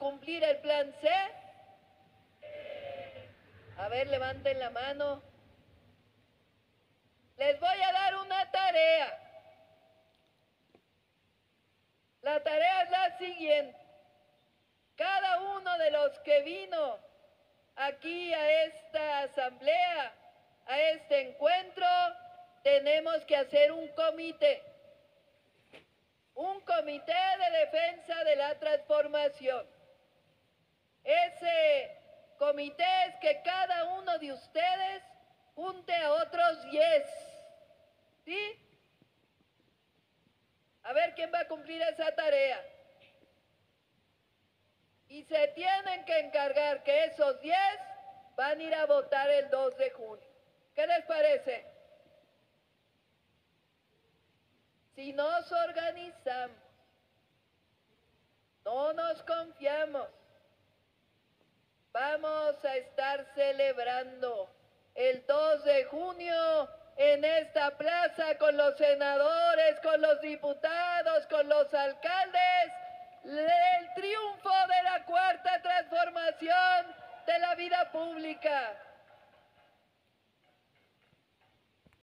cumplir el plan C? A ver, levanten la mano. Les voy a dar una tarea. La tarea es la siguiente. Cada uno de los que vino aquí a esta asamblea, a este encuentro, tenemos que hacer un comité de defensa de la transformación. Ese comité es que cada uno de ustedes junte a otros 10, ¿sí? A ver quién va a cumplir esa tarea. Y se tienen que encargar que esos 10 van a ir a votar el 2 de junio. ¿Qué les parece? Si nos organizamos, no nos confiamos, vamos a estar celebrando el 2 de junio en esta plaza con los senadores, con los diputados, con los alcaldes, el triunfo de la Cuarta Transformación de la vida pública.